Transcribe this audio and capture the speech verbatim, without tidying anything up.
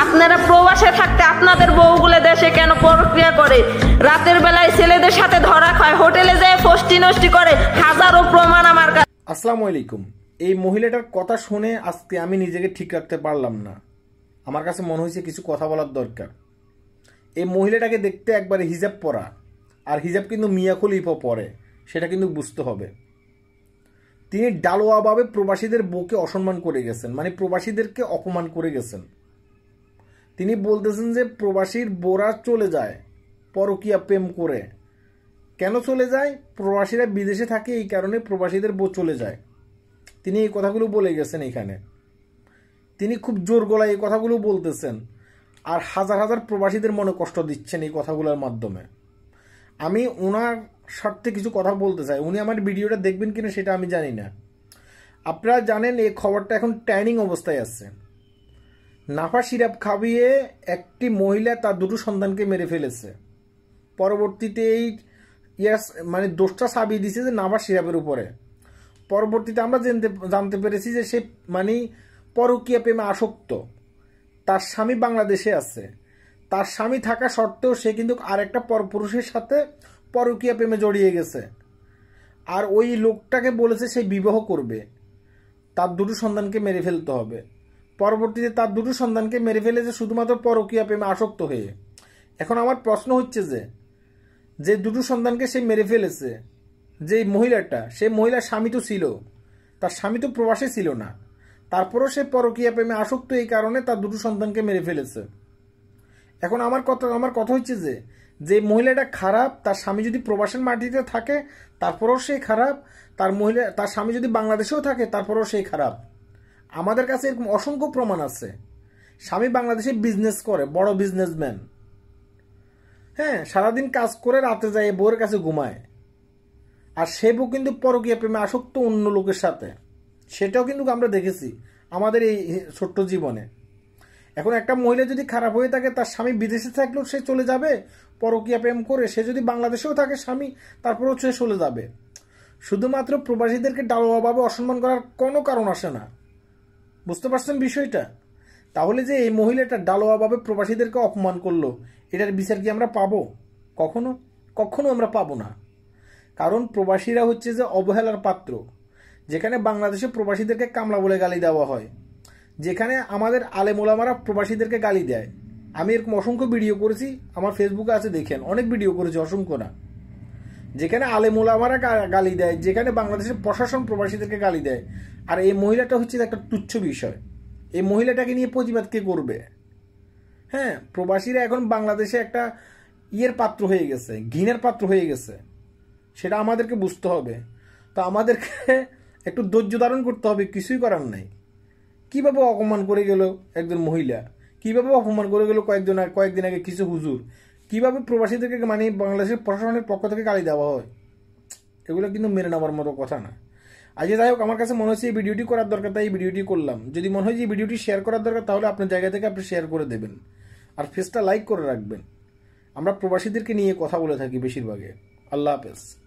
আপনারা প্রবাসে থাকতে আপনাদের বউগুলো দেশে কেন প্রক্রিয়া করে? রাতের বেলায় ছেলেদের সাথে ধরা খায়, হোটেলে যায় ফষ্টি নষ্টি করে, হাজারো প্রমাণ আমার কাছে। আসসালামু আলাইকুম। এই মহিলাটার কথা শুনে আজকে আমি নিজেকে ঠিক রাখতে পারলাম না। আমার কাছে মনে হয়েছে কিছু কথা বলার দরকার। এই মহিলাটাকে দেখতে একবারে হিজাব পরা, আর হিজাব কিন্তু মিয়া খলিফা পরে, সেটা কিন্তু বুঝতে হবে। তিনি ডালোয়াভাবে প্রবাসীদের বউকে অসম্মান করে গেছেন, মানে প্রবাসীদেরকে অপমান করে গেছেন। তিনি বলতেছেন যে প্রবাসীর বোরা চলে যায় পরকীয়া প্রেম করে। কেন চলে যায়? প্রবাসীরা বিদেশে থাকে, এই কারণে প্রবাসীদের বউ চলে যায়। তিনি এই কথাগুলো বলে গেছেন এখানে। তিনি খুব জোর গলায় এই কথাগুলো বলতেছেন, আর হাজার হাজার প্রবাসীদের মনে কষ্ট দিচ্ছেন এই কথাগুলোর মাধ্যমে। আমি ওনার স্বার্থে কিছু কথা বলতে চাই। উনি আমার ভিডিওটা দেখবেন কিনা সেটা আমি জানি না। আপনারা জানেন এই খবরটা এখন ট্রেনিং অবস্থায় আছে। নাফা সিরাপ খাবিয়ে একটি মহিলা তার দুটো সন্তানকে মেরে ফেলেছে। পরবর্তীতে এই ইয়াস মানে দোষটা চাপিয়ে দিয়েছে যে নাফা সিরাপের উপরে। পরবর্তীতে আমরা জানতে জানতে পেরেছি যে সে মানে পরকীয়া প্রেমে আসক্ত। তার স্বামী বাংলাদেশে আছে। তার স্বামী থাকা সত্ত্বেও সে কিন্তু আরেকটা পরপুরুষের সাথে পরকীয়া প্রেমে জড়িয়ে গেছে। আর ওই লোকটাকে বলেছে সে বিবাহ করবে, তার দুটো সন্তানকে মেরে ফেলতে হবে। পরবর্তীতে তার দুটো সন্তানকে মেরে ফেলেছে শুধুমাত্র পরকীয়া প্রেমে আসক্ত হয়ে। এখন আমার প্রশ্ন হচ্ছে যে যে দুটো সন্তানকে সে মেরে ফেলেছে, যে মহিলাটা, সে মহিলার স্বামী তো ছিল, তার স্বামী তো প্রবাসে ছিল না, তারপরও সে পরকীয়া প্রেমে আসক্ত এই কারণে তার দুটো সন্তানকে মেরে ফেলেছে। এখন আমার কথা আমার কথা হচ্ছে যে যে মহিলাটা খারাপ, তার স্বামী যদি প্রবাসের মাটিতে থাকে তারপরেও সে খারাপ, তার মহিলা তার স্বামী যদি বাংলাদেশেও থাকে তারপরেও সে খারাপ। আমাদের কাছে এরকম অসংখ্য প্রমাণ আছে। স্বামী বাংলাদেশে বিজনেস করে, বড় বিজনেসম্যান, হ্যাঁ, সারাদিন কাজ করে রাতে যায় বউয়ের কাছে ঘুমায়, আর সে বউ কিন্তু পরকীয়া প্রেমে আসক্ত অন্য লোকের সাথে। সেটাও কিন্তু আমরা দেখেছি আমাদের এই ছোট্ট জীবনে। এখন একটা মহিলা যদি খারাপ হয়ে থাকে, তার স্বামী বিদেশে থাকলেও সে চলে যাবে পরকীয়া প্রেম করে। সে যদি বাংলাদেশেও থাকে স্বামী, তারপরেও সে চলে যাবে। শুধুমাত্র প্রবাসীদেরকে ডালোয়াভাবে অসম্মান করার কোনো কারণ আসে না। বুঝতে পারছেন বিষয়টা? তাহলে যে এই মহিলাটা ডালোয়াভাবে প্রবাসীদেরকে অপমান করলো, এটার বিচার কি আমরা পাবো? কখনো কখনো আমরা পাবো না। কারণ প্রবাসীরা হচ্ছে যে অবহেলার পাত্র। যেখানে বাংলাদেশে প্রবাসীদেরকে কামলা বলে গালি দেওয়া হয়, যেখানে আমাদের আলেম ওলামারা প্রবাসীদেরকে গালি দেয়। আমি এরকম অসংখ্য ভিডিও করেছি, আমার ফেসবুকে আছে, দেখেন, অনেক ভিডিও করেছি, অসংখ্য না। যেখানে আলেম ওলামারা গালি দেয়, যেখানে বাংলাদেশের প্রশাসন প্রবাসীদেরকে গালি দেয়। আর এই মহিলাটা হচ্ছে একটা তুচ্ছ বিষয়। এই মহিলাটাকে নিয়ে প্রতিবাদ কে করবে? হ্যাঁ, প্রবাসীরা এখন বাংলাদেশে একটা ইয়ের পাত্র হয়ে গেছে, ঘৃণের পাত্র হয়ে গেছে। সেটা আমাদেরকে বুঝতে হবে। তো আমাদেরকে একটু ধৈর্য ধারণ করতে হবে, কিছুই করার নাই। কিভাবে অপমান করে গেল একজন মহিলা, কিভাবে অপমান করে গেল কয়েকজন কয়েকদিন আগে কিছু হুজুর, কিভাবে প্রবাসীদেরকে মানে বাংলাদেশের প্রশাসনের পক্ষ থেকে গালি দেওয়া হয়, এগুলো কিন্তু মেনে নেওয়ার মতো কথা না। আজ যাই হোক, আমার কাছে মনে হচ্ছে এই ভিডিওটি করার দরকার, তাই এই ভিডিওটি করলাম। যদি মনে হয় যে এই ভিডিওটি শেয়ার করার দরকার, তাহলে আপনার জায়গা থেকে আপনি শেয়ার করে দেবেন, আর পেজটা লাইক করে রাখবেন। আমরা প্রবাসীদেরকে নিয়ে কথা বলে থাকি বেশিরভাগে। আল্লাহ হাফেজ।